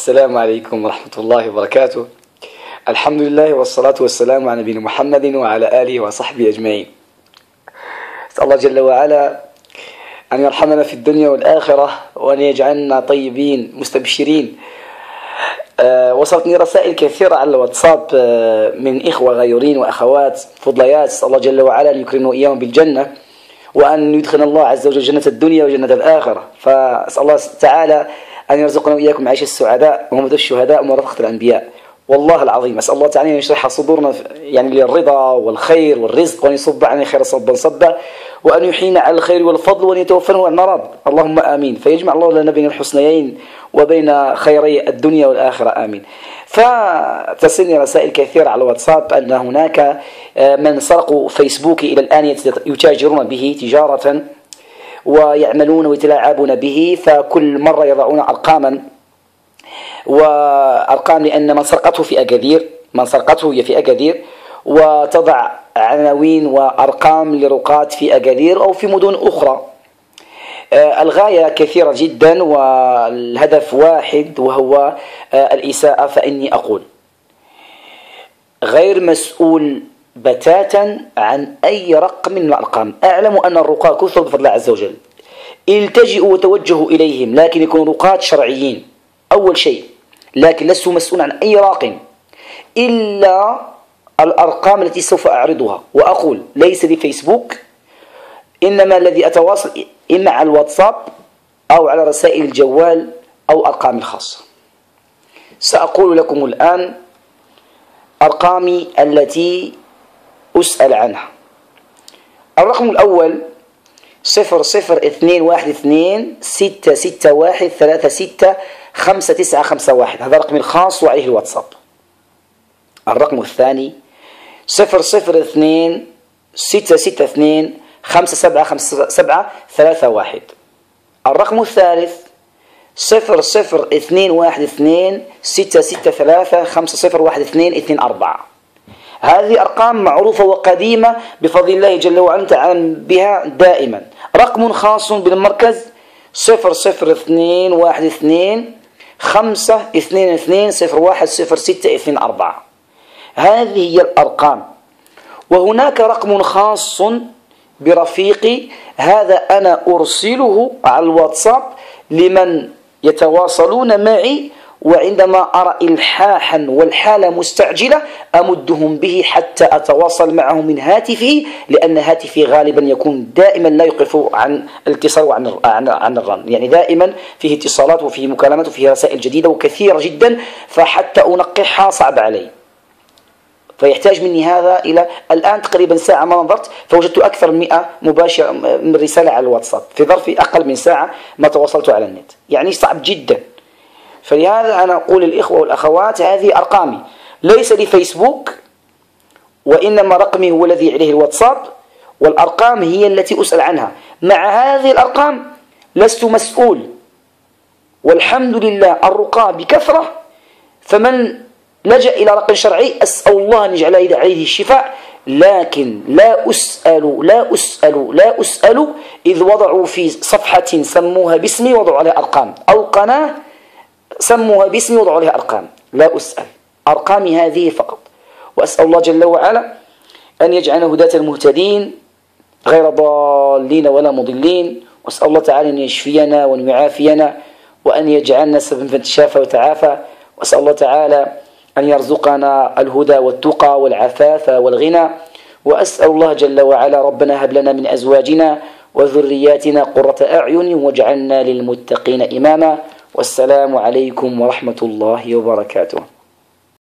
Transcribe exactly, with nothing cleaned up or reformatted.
السلام عليكم ورحمة الله وبركاته. الحمد لله والصلاة والسلام على نبينا محمد وعلى آله وصحبه أجمعين. أسأل الله جل وعلا أن يرحمنا في الدنيا والآخرة وأن يجعلنا طيبين مستبشرين. أه وصلتني رسائل كثيرة على الواتساب أه من إخوة غيورين وأخوات فضليات. أسأل الله جل وعلا أن يكرمنا إياهم بالجنة، وأن يدخلنا الله عز وجل جنة الدنيا وجنة الآخرة. فأسأل الله تعالى أن يرزقنا وإياكم عيش السعداء وموت الشهداء ومرافقة الأنبياء. والله العظيم أسأل الله تعالى أن يشرح صدورنا يعني للرضا والخير والرزق، وأن يصب عنا خير صبا صبا، وأن يحيينا على الخير والفضل، وأن يتوفنا عن المرض. اللهم آمين. فيجمع الله لنا بين الحسنيين وبين خيري الدنيا والآخرة، آمين. فترسلني رسائل كثيرة على الواتساب أن هناك من سرقوا فيسبوك إلى الآن يتاجرون به تجارة ويعملون ويتلاعبون به، فكل مرة يضعون أرقاما وأرقام، لأن من سرقته في أكاذير من سرقته هي في أكاذير، وتضع عناوين وأرقام لرقات في أكاذير أو في مدن أخرى. الغاية كثيرة جدا والهدف واحد وهو الإساءة. فإني أقول غير مسؤول بتاتا عن أي رقم من الأرقام. أعلم أن الرقاة كثر بفضل الله عز وجل، التجئوا وتوجهوا إليهم، لكن يكونوا رقاة شرعيين أول شيء. لكن لست مسؤول عن أي راق إلا الأرقام التي سوف أعرضها، وأقول ليس لي فيسبوك، إنما الذي أتواصل إما على الواتساب أو على رسائل الجوال أو أرقامي الخاصة. سأقول لكم الآن أرقامي التي أسأل عنها. الرقم الأول صفر صفر اثنين واحد اثنين ستة ستة واحد ثلاثة ستة خمسة تسعة خمسة واحد، هذا رقمي الخاص وعليه الواتساب. الرقم الثاني صفر صفر اثنين ستة ستة اثنين خمسة سبعة خمسة سبعة ثلاثة واحد. الرقم الثالث صفر صفر اثنين واحد اثنين ستة ستة ثلاثة خمسة صفر واحد اثنين اثنين أربعة. هذه أرقام معروفة وقديمة بفضل الله جل وعلا، نتعامل بها دائما. رقم خاص بالمركز صفر صفر اثنين واحد اثنين خمسة اثنين اثنين صفر واحد صفر ستة اثنين أربعة. هذه هي الأرقام. وهناك رقم خاص برفيقي، هذا أنا أرسله على الواتساب لمن يتواصلون معي، وعندما أرى إلحاحا والحالة مستعجلة أمدهم به حتى أتواصل معه من هاتفه، لأن هاتفي غالبا يكون دائما لا يقف عن الاتصال وعن عن الرن، يعني دائما فيه اتصالات وفيه مكالمات وفيه رسائل جديدة وكثيرة جدا، فحتى أنقحها صعب علي، فيحتاج مني هذا إلى الآن تقريبا ساعة ما نظرت فوجدت أكثر من مئة مباشرة من رسالة على الواتساب في ظرف أقل من ساعة ما تواصلت على النت، يعني صعب جدا. فلهذا أنا أقول للإخوة والأخوات هذه أرقامي، ليس لي فيسبوك، وإنما رقمي هو الذي عليه الواتساب، والأرقام هي التي أسأل عنها. مع هذه الأرقام لست مسؤول، والحمد لله الرقاة بكثرة، فمن لجأ إلى رقم شرعي أسأل الله أن يجعل عليه الشفاء، لكن لا أسأل لا أسأل لا أسأل إذ وضعوا في صفحة سموها باسمي وضعوا عليها أرقام، أو قناة سموها باسمي وضعوا عليها أرقام، لا أسأل. أرقامي هذه فقط. وأسأل الله جل وعلا أن يجعلنا هداة المهتدين غير ضالين ولا مضلين. وأسأل الله تعالى أن يشفينا وأن يعافينا وأن يجعلنا سببا في الشفاء وتعافى. وأسأل الله تعالى أن يرزقنا الهدى والتقى والعفاف والغنى. وأسأل الله جل وعلا ربنا هب لنا من أزواجنا وذرياتنا قرة أعين واجعلنا للمتقين إماما. والسلام عليكم ورحمة الله وبركاته.